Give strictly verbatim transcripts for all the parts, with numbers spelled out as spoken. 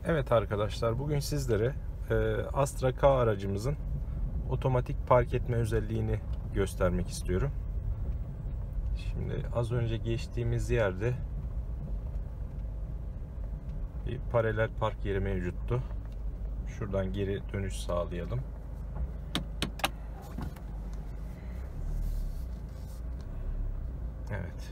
Evet arkadaşlar, bugün sizlere e, Astra K aracımızın otomatik park etme özelliğini göstermek istiyorum. Şimdi az önce geçtiğimiz yerde bir paralel park yeri mevcuttu. Şuradan geri dönüş sağlayalım. Evet.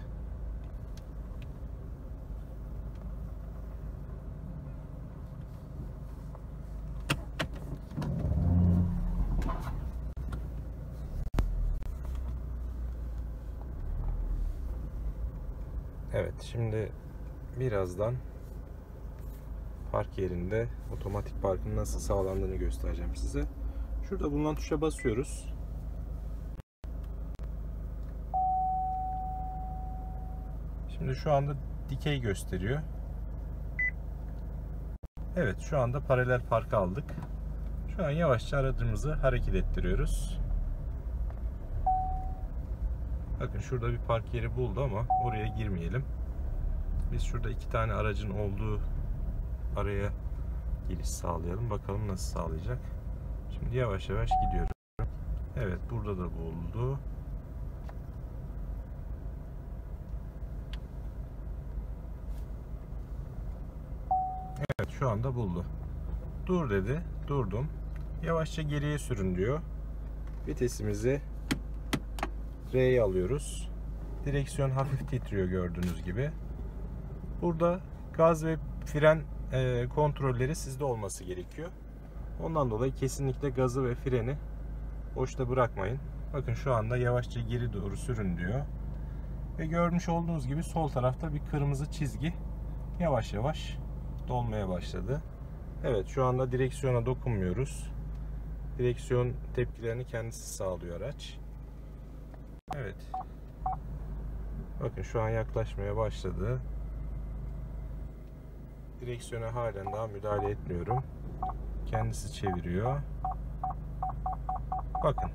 Evet, şimdi birazdan park yerinde otomatik parkın nasıl sağlandığını göstereceğim size. Şurada bulunan tuşa basıyoruz. Şimdi şu anda dikey gösteriyor. Evet, şu anda paralel parka aldık. Şu an yavaşça aracımızı hareket ettiriyoruz. Bakın şurada bir park yeri buldu ama oraya girmeyelim. Biz şurada iki tane aracın olduğu araya giriş sağlayalım. Bakalım nasıl sağlayacak. Şimdi yavaş yavaş gidiyorum. Evet, burada da buldu. Evet, şu anda buldu. Dur dedi. Durdum. Yavaşça geriye sürün diyor. Vitesimizi R'ye alıyoruz. Direksiyon hafif titriyor gördüğünüz gibi. Burada gaz ve fren e, kontrolleri sizde olması gerekiyor. Ondan dolayı kesinlikle gazı ve freni boşta bırakmayın. Bakın şu anda yavaşça geri doğru sürün diyor. Ve görmüş olduğunuz gibi sol tarafta bir kırmızı çizgi yavaş yavaş dolmaya başladı. Evet, şu anda direksiyona dokunmuyoruz. Direksiyon tepkilerini kendisi sağlıyor araç. Evet. Bakın şu an yaklaşmaya başladı. Direksiyona halen daha müdahale etmiyorum. Kendisi çeviriyor. Bakın.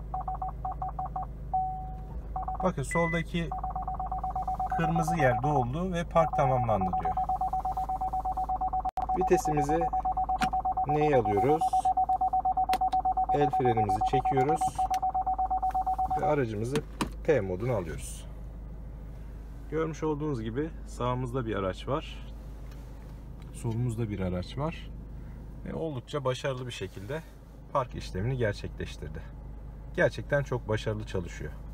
Bakın soldaki kırmızı yer doldu ve park tamamlandı diyor. Vitesimizi neye alıyoruz? El frenimizi çekiyoruz ve aracımızı P moduna alıyoruz. Görmüş olduğunuz gibi sağımızda bir araç var. Solumuzda bir araç var. Ve oldukça başarılı bir şekilde park işlemini gerçekleştirdi. Gerçekten çok başarılı çalışıyor.